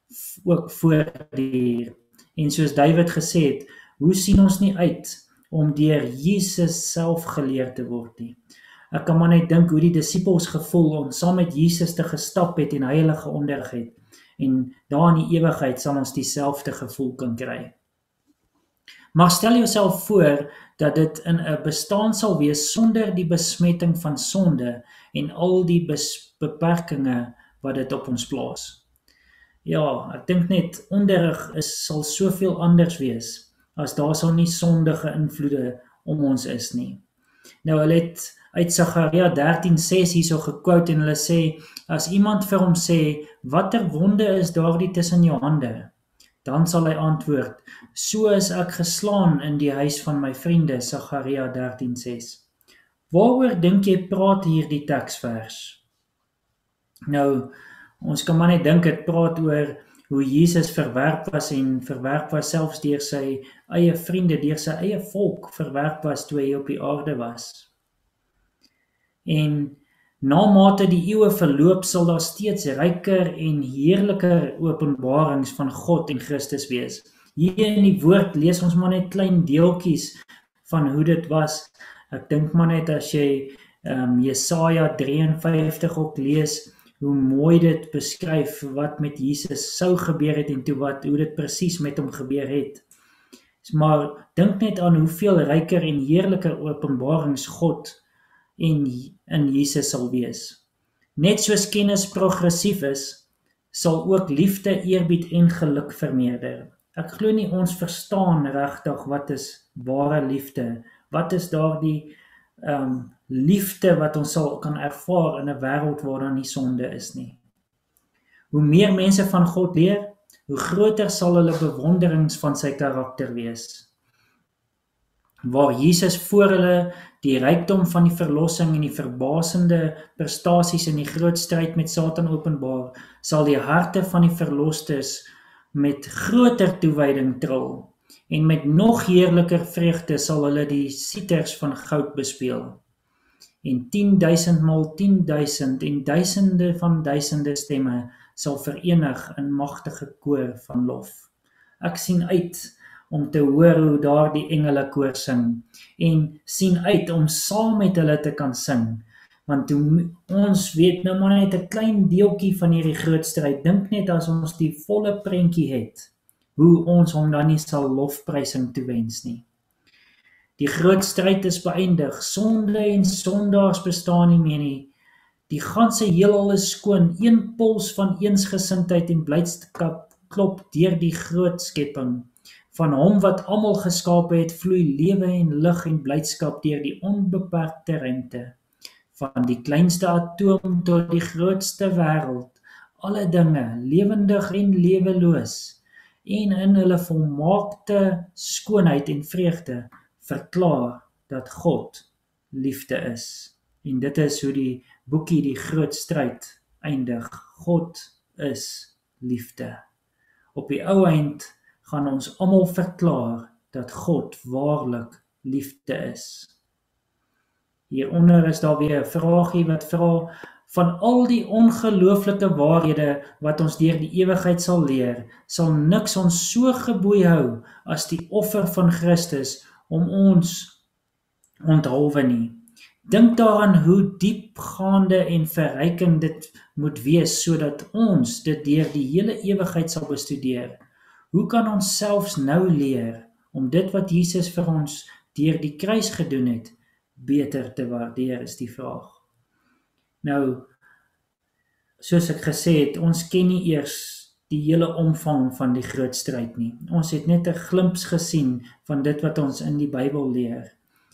ook voortduur. En soos David gesê het, hoe sien ons nie uit om deur Jesus self geleer te word nie? Ek kan maar net dink hoe die disippels gevoel om saam met Jesus te gestap het en hy hulle geonderrig het. En daar in die ewigheid sal ons dieselfde gevoel kan kry. Maar stel jouself voor dat dit in 'n bestaan sal wees sonder die besmetting van sonde en al die beperkings wat dit op ons plaas. Ja, ek dink net onderrig sal soveel anders wees as daar sal nie sondige invloede om ons is nie. Nou hulle het uit Sagaria 13:6 hierso gequote en hulle sê, as iemand vir hom sê, watter wonde is daardie tussen jou hande? Dan sal hy antwoord, so is ek geslaan in die huis van my vriende, Sagaria 13:6. Waaroor dink jy praat hier die teksvers? Nou, ons kan maar net dink het praat oor hoe Jesus verwerp was en verwerp was selfs deur sy eie vriende, deur sy eie volk verwerp was toe hy op die aarde was. En na mate die eeue verloop sal daar steeds ryker en heerliker openbarings van God en Christus wees. Hier in die woord lees ons maar net klein deeltjies van hoe dit was. Ek dink maar net as jy Jesaja 53 ook lees, hoe mooi dit beskryf wat met Jesus sou gebeur het en hoe dit presies met hom gebeur het. Maar dink net aan hoeveel ryker en heerliker openbarings God in Jesus sal wees. Net soos kennis progressief is, sal ook liefde, eerbied en geluk vermeerder. Ek glo nie ons verstaan regtig wat is ware liefde, wat is daardie liefde wat ons sal kan ervaar in 'n wêreld waar daar nie sonde is nie. Hoe meer mense van God leer, hoe groter sal hulle bewonderings van sy karakter wees. Waar Jesus voor hulle die rykdom van die verlossing en die verbasende prestasies in die groot stryd met Satan openbaar, sal die harte van die verlostes met groter toewyding tril, en met nog heerliker vreugde sal hulle die sieters van goud bespeel. En 10.000 maal 10.000 en duisende van duisende stemme sal verenig in magtige koor van lof. Ek sien uit om te hoor hoe daar die engele koor sing, en sien uit om saam met hulle te kan sing, want ons weet nou maar net 'n klein deeltjie van hierdie groot stryd. Dink net as ons die volle prentjie het, hoe ons hom dan nie sal lofprysing toewens nie. Die groot stryd is beëindig, sonde en sondaars bestaan nie meer nie. Die ganse heelal is skoon, een puls van eensgesindheid en blydskap klop deur die groot skepping. Van hom wat almal geskape het, vloei lewe en lig en blydskap deur die onbeperkte ruimte. Van die kleinste atoom tot die grootste wêreld, alle dinge, lewendig en leweloos, en in hulle volmaakte skoonheid en vreugde verklaar dat God liefde is. En dit is hoe die boekie die groot stryd eindig. God is liefde. Op die ou eind gaan ons almal verklaar dat God waarlik liefde is. Hieronder is daar weer 'n vraagie wat vra, van al die ongelooflike waarhede wat ons deur die ewigheid sal leer, sal niks ons so geboei hou as die offer van Christus om ons onthulwe nie. Dink daaraan hoe diepgaande en verrykend dit moet wees, sodat ons dit deur die hele ewigheid sal bestudeer. Hoe kan ons selfs nou leer om dit wat Jesus vir ons deur die kruis gedoen het, beter te waardeer, is die vraag. Nou, soos ek gesê het, ons ken nie eers die hele omvang van die groot stryd nie. Ons het net 'n glimps gesien van dit wat ons in die Bybel leer.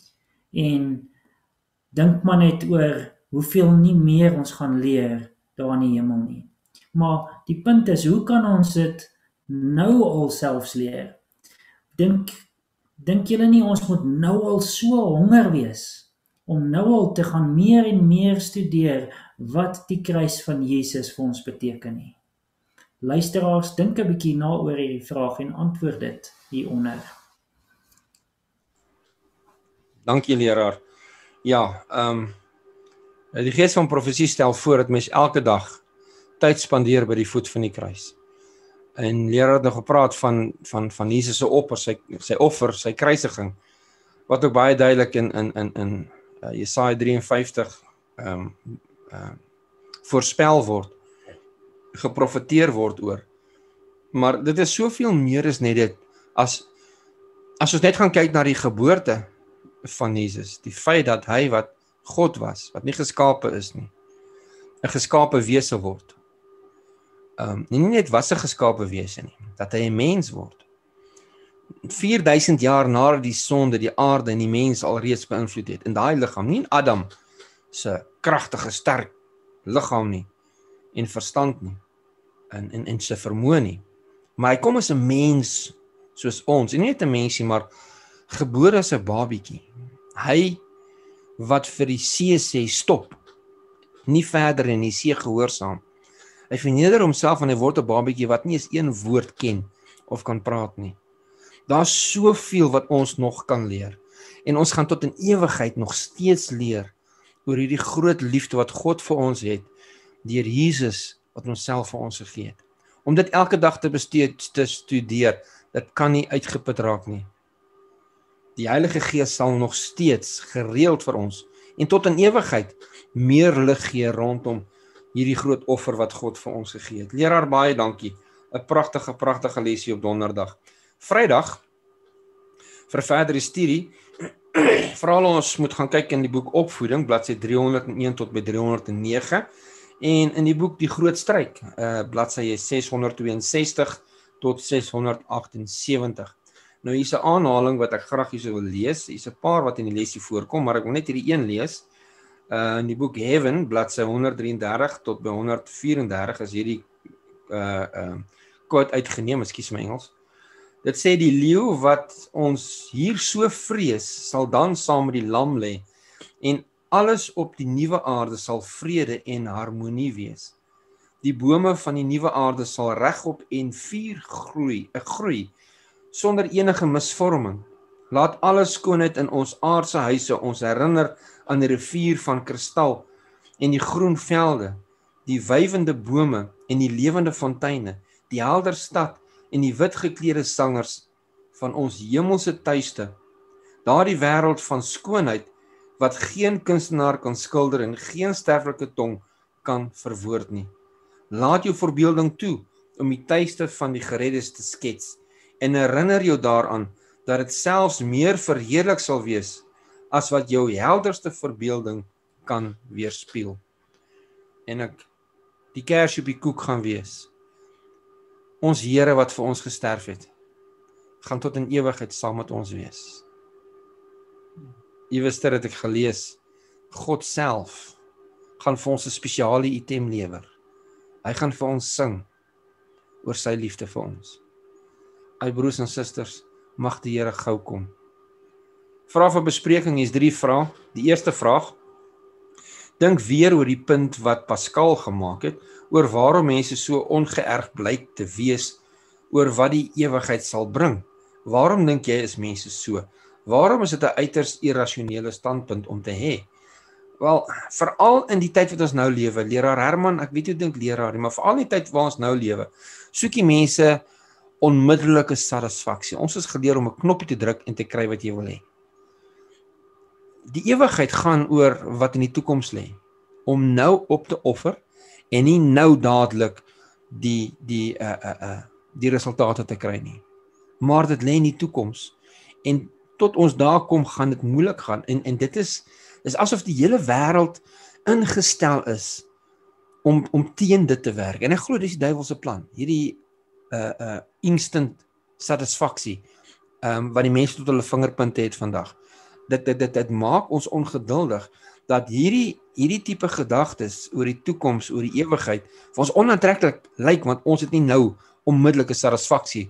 En dink maar net oor hoeveel nie meer ons gaan leer daar in die hemel nie. Maar die punt is, hoe kan ons dit nou al selfs leer? Dink julle nie ons moet nou al so honger wees om nou al te gaan meer en meer studeer wat die kruis van Jesus vir ons beteken nie? Luisteraars, dink 'n bietjie na oor hierdie vraag en antwoord dit hieronder. Dankie leraar. Ja, die gees van profesie stel voor dat mens elke dag tyd spandeer by die voet van die kruis. En leraar het nog gepraat van Jesus se offer, sy offer, sy kruisiging, wat ook baie duidelik in Jesaja 53 voorspel word, geprofeteer word oor. Maar dit is soveel meer as net dit, as ons net gaan kyk na die geboorte van Jesus, die feit dat hy wat God was, wat nie geskape is nie, 'n geskape wese word. Nie net was 'n geskape wese nie, dat hy 'n mens word. 4000 jaar nadat die sonde die aarde en die mens alreeds beïnvloed het, in daai liggaam, nie in Adam se kragtige, sterk liggaam nie, en verstand nie, en sy vermoë nie, maar hy kom as 'n mens soos ons, en nie net 'n mensie, maar gebore as 'n babietjie. Hy wat vir die see sê stop, nie verder in die see gehoorsaam. Hy verneder homself en hy word 'n babietjie wat nie eens een woord ken of kan praat nie. Daar's soveel wat ons nog kan leer. En ons gaan tot in ewigheid nog steeds leer oor hierdie groot liefde wat God vir ons het, deur Jesus wat homself vir ons gegee het. Om dit elke dag te studeer, dit kan nie uitgeput raak nie. Die Heilige Gees sal nog steeds gereeld vir ons en tot in ewigheid meer lig gee rondom hierdie groot offer wat God vir ons gegee het. Leraar, baie dankie. 'n pragtige lesie op donderdag. Vrydag, vir verdere studie, veral ons moet gaan kyk in die boek Opvoeding, bladsy 301 tot by 309, en in die boek Die Groot Stryk, bladsy 662 tot 678. Nou hier's 'n aanhaling wat ek graag hier wil lees. Hier's 'n paar wat in die lesie voorkom, maar ek wil net hierdie een lees. In die boek Heaven, bladsy 133 tot by 134 is hierdie quote uitgeneem, ekskuus my Engels. Dit sê die leeu wat ons hier so vrees, sal dan saam met die lam lê, en alles op die nuwe aarde sal vrede en harmonie wees. Die bome van die nuwe aarde sal regop en vuur groei, sonder enige misvorming. Laat alle skoonheid in ons aardse huise ons herinner aan die rivier van kristal en die groen velde, die wywende bome en die lewende fonteine, die helder stad en die wit geklede sangers van ons hemelse tuiste, daardie wêreld van skoonheid wat geen kunstenaar kan skilder en geen sterflike tong kan verwoord nie. Laat jou verbeelding toe om die tuiste van die gereddes te skets en herinner jou daaraan dat dit selfs meer verheerlik sal wees as wat jou helderste verbeelding kan weerspieël. En die kers op die koek gaan wees. Ons Here wat vir ons gesterf het, gaan tot in ewigheid saam met ons wees. Iewester het ek gelees, God self gaan vir ons 'n spesiale item lewer. Hy gaan vir ons sing oor sy liefde vir ons. Ai broers en susters, mag die Here gou kom. Vrae vir bespreking is 3 vrae. Die eerste vraag, dink weer oor die punt wat Pascal gemaak het, oor waarom mense so ongeërg blyk te wees, oor wat die ewigheid sal bring. Waarom dink jy is mense so? Waarom is dit 'n uiters irrasionele standpunt om te hê? Wel, veral in die tyd wat ons nou lewe, leraar Herman, ek weet hoe dink leraar, maar veral in die tyd waar ons nou lewe, soek die mense onmiddellike satisfaksie. Ons is geleer om 'n knoppie te druk en te kry wat jy wil hê. Die ewigheid gaan oor wat in die toekoms lê, om nou op te offer en nie nou dadelik die resultate te kry nie. Maar dit lê in die toekoms en tot ons daar kom gaan dit moeilik gaan en dit is asof die hele wêreld ingestel is om teen dit te werk. En ek glo dis die duiwel se plan. Hierdie instant satisfaksie wat die mense tot hulle vingerpunte het vandag. Dit maak ons ongeduldig dat hierdie tipe gedagtes oor die toekoms, oor die ewigheid vir ons onaantreklik lyk, want ons het nie nou onmiddellike satisfaksie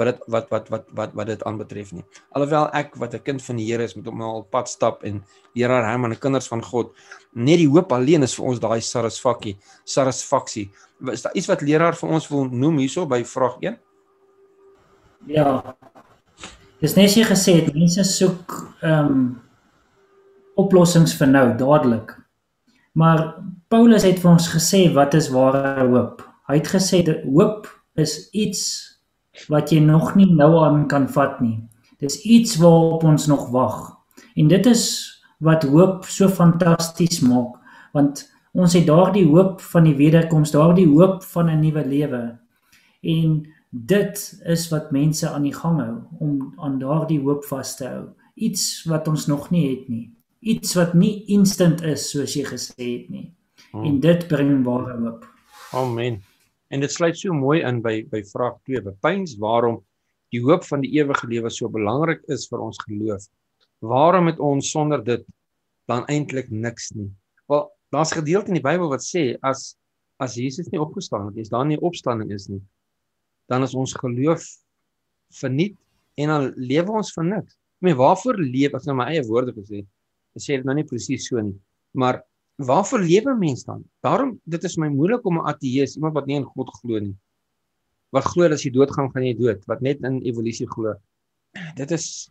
wat dit aanbetref nie. Alhoewel ek wat 'n kind van die Here is met hom al pad stap en leraar Herman, die kinders van God, net die hoop alleen is vir ons daai satisfaksie. Is daar iets wat leraar vir ons wil noem hierso by vraag 1? Ja. Dis net jy gesê het, mense soek oplossings vir nou, dadelik. Maar Paulus het vir ons gesê, wat is ware hoop? Hy het gesê, hoop is iets wat jy nog nie nou aan kan vat nie. Dis iets waarop ons nog wag. En dit is wat hoop so fantasties maak, want ons het daardie hoop van die wederkoms, daardie hoop van 'n nuwe lewe. En dit is wat mense aan die gang hou, om aan daardie hoop vas te hou. Iets wat ons nog nie het nie. Iets wat nie instant is, soos jy gesê het nie. En dit bring ware hoop. Amen. En dit sluit so mooi in by vraag 2. Bepeins waarom die hoop van die ewige lewe so belangrik is vir ons geloof. Waarom het ons sonder dit dan eintlik niks nie? Wel, daar's gedeelte in die Bybel wat sê as Jesus nie opgestaan het, as daar nie opstanding is nie, dan is ons geloof verniet en dan lewe ons vir niks. Ek meen, waarvoor leef, as nou my eie woorde gesê, ek sê dit nou nie presies so nie, maar waarvoor lewe mens dan? Daarom, dit is my moeilik om 'n ateïs, iemand wat nie in God glo nie, wat glo dat as jy doodgaan, gaan jy dood, wat net in evolusie glo. Dit is,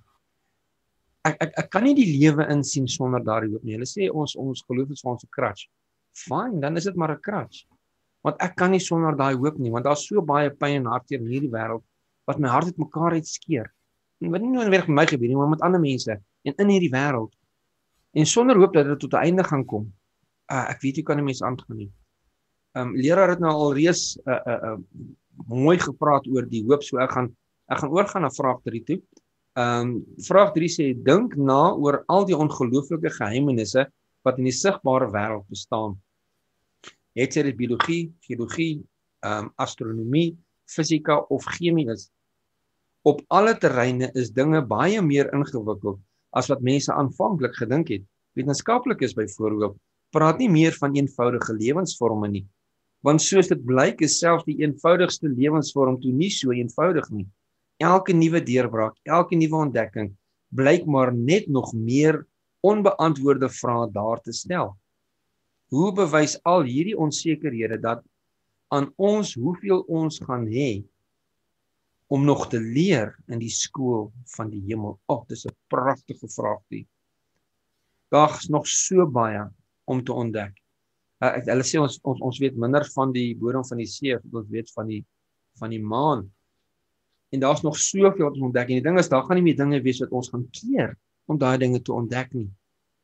ek kan nie die lewe insien sonder daardie hoop nie. Hulle sê ons geloof is vir ons 'n crutch. Fine, dan is dit maar 'n crutch. Want ek kan nie sonder daai hoop nie, want daar's so baie pyn en hartseer in hierdie wêreld wat my hart uitmekaar uitskeer. Wat nie noodwendig met my gebeur nie, maar met ander mense en in hierdie wêreld. En sonder hoop dat dit tot 'n einde gaan kom. Ek weet jy kan nie mense aangaan nie. Leraar het nou al reeds mooi gepraat oor die hoop, so ek gaan oorgaan na vraag 3 toe. Vraag 3 sê, dink na oor al die ongelooflike geheimenisse wat in die sigbare wêreld bestaan. Het sy dit biologie, geologie, astronomie, fisika of chemie is. Op alle terreine is dinge baie meer ingewikkeld as wat mense aanvanklik gedink het. Wetenskaplikes byvoorbeeld praat nie meer van eenvoudige lewensvorme nie, want soos dit blyk is selfs die eenvoudigste lewensvorm toe nie so eenvoudig nie. Elke nuwe deurbraak, elke nuwe ontdekking blyk maar net nog meer onbeantwoorde vrae daar te stel. Hoe bewys al hierdie onsekerhede dat aan ons hoeveel ons gaan hê om nog te leer in die skool van die hemel? Dis 'n pragtige vraag die. Daar's nog so baie om te ontdek. Hulle sê ons weet minder van die bodem van die see, ons weet van die maan. En daar's nog soveel wat ons ontdek. En die ding is, daar gaan nie meer dinge wees wat ons gaan keer om daai dinge te ontdek nie.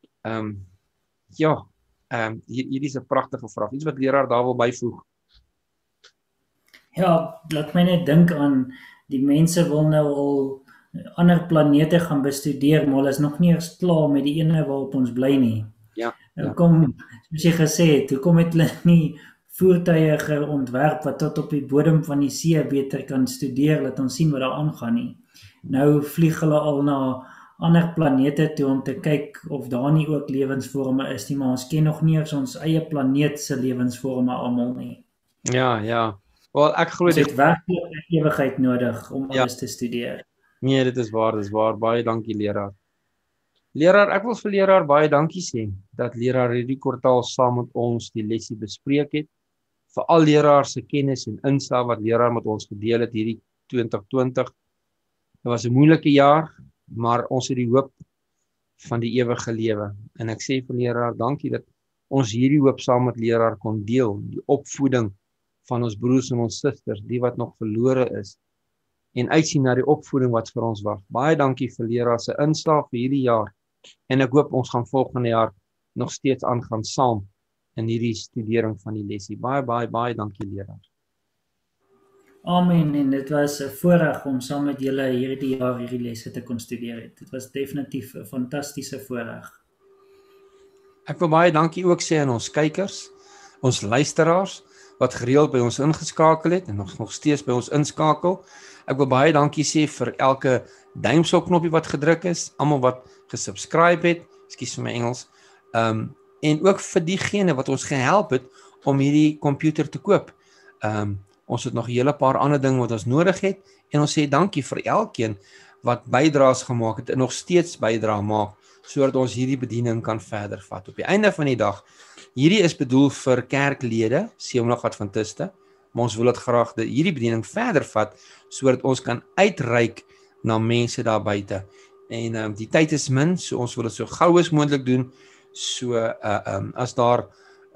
Hierdie is 'n pragtige vraag. Iets wat leraar daar wil byvoeg. Ja, laat my net dink aan die mense wil nou al ander planete gaan bestudeer, maar hulle is nog nie eens klaar met die ene waarop ons bly nie. Ja. Kom, soos jy gesê het, hoekom het hulle nie voertuie geontwerp wat tot op die bodem van die see beter kan studeer, laat ons sien wat daar aangaan nie. Nou vlieg hulle al na ander planete toe om te kyk of daar nie ook lewensvorme is nie, maar ons ken nog nie eens ons eie planeet se lewensvorme almal nie. Ja. Wel, ek glo dit het werklik 'n ewigheid nodig om alles te studeer. Nee, dit is waar. Baie dankie leraar. Leraar, ek wil vir leraar baie dankie sê dat leraar hierdie kwartaal saam met ons die lesie bespreek het. Vir al leraar se kennis en insaag wat leraar met ons gedeel het hierdie 2020. Dit was 'n moeilike jaar, maar ons het die hoop van die ewige lewe. En ek sê vir leraar dankie dat ons hierdie hoop saam met leraar kon deel, die opvoeding van ons broers en ons susters, die wat nog verlore is, en uitsien na die opvoeding wat vir ons wag. Baie dankie vir leraar se insaag vir hierdie jaar, en ek hoop ons gaan volgende jaar nog steeds aangaan saam in hierdie studering van die lesie. Baie dankie leraar. Amen, en dit was 'n voorreg om saam met julle hierdie jaar hierdie lesse te kon studeer. Dit was definitief 'n fantastiese voorreg. Ek wil baie dankie ook sê aan ons kykers, ons luisteraars, wat gereeld by ons ingeskakel het, en nog steeds by ons inskakel. Ek wil baie dankie sê vir elke duimselknoppie wat gedruk is, almal wat gesubscribe het, ekskuus vir my Engels, en ook vir diegene wat ons gehelp het om hierdie komputer te koop. Ons het nog 'n hele paar ander dinge wat ons nodig het, en ons sê dankie vir elkeen wat bydraes gemaak het en nog steeds bydra maak, sodat ons hierdie bediening kan verder vat. Op die einde van die dag, hierdie is bedoel vir kerklede, Seemlag Adventiste, maar ons wil dit graag hierdie bediening verder vat, sodat ons kan uitreik na mense daar buite. En die tyd is min, so ons wil dit so gou as moontlik doen, so as daar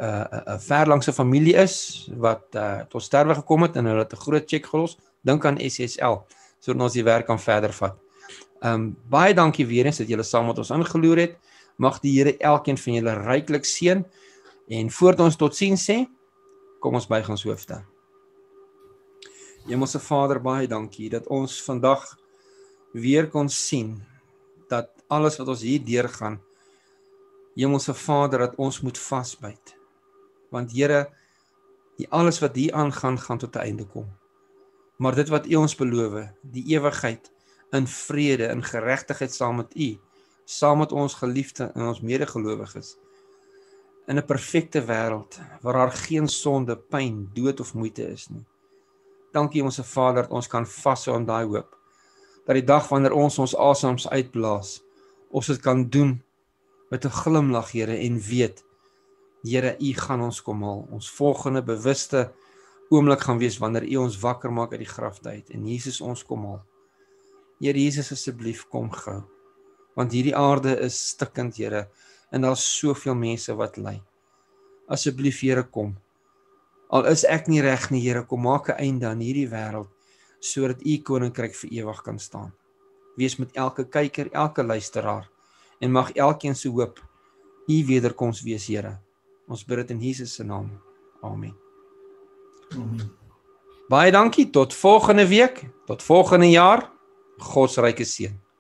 verlangse familie is wat tot sterwe gekom het en hulle het 'n groot cheque gelos, dink aan SSL sodat ons die werk kan verder vat. Baie dankie weer eens dat julle saam met ons ingeloer het. Mag die Here elkeen van julle ryklik seën en voordat ons totsiens sê, kom ons buig ons hoofde. Hemelse Vader, baie dankie dat ons vandag weer kon sien dat alles wat ons hier deurgaan, Hemelse Vader, dat ons moet vasbyt. Want Here, alles wat hier aangaan, gaan tot 'n einde kom. Maar dit wat U ons beloof, die ewigheid in vrede, in geregtigheid saam met U, saam met ons geliefde en ons medegelowiges, in 'n perfekte wêreld, waar daar geen sonde, pyn, dood of moeite is nie. Dankie Hemelse Vader, dat ons kan vashou aan daai hoop, dat die dag wanneer ons asems uitblaas, ons dit kan doen met 'n glimlag, Here, en weet, Here, U gaan ons kom haal. Ons volgende bewuste oomblik gaan wees wanneer U ons wakker maak uit die grafte en Jesus ons kom haal. Here Jesus, asseblief kom gou, want hierdie aarde is stikkend, Here, en daar is soveel mense wat ly. Asseblief, Here, kom. Al is ek nie reg nie, Here, kom maak 'n einde aan hierdie wêreld, sodat U koninkryk vir ewig kan staan. Wees met elke kyker, elke luisteraar, en mag elkeen se hoop U wederkoms wees, Here. Ons bid dit in Jesus se naam. Amen. Amen. Baie dankie, tot volgende week, tot volgende jaar. God se ryke seën.